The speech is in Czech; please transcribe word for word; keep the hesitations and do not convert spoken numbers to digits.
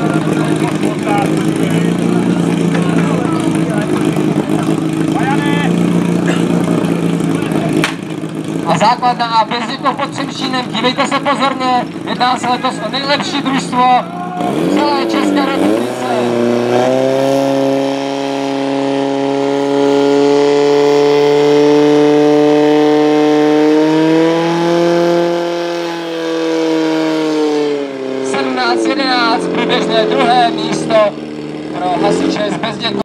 A základna A Bezděkov pod Třemšínem, dívejte se pozorně, jedná se letos o nejlepší družstvo v celé České republice. sedmnáct jedenáct, průběžné druhé místo pro hasiče z Bezděkova.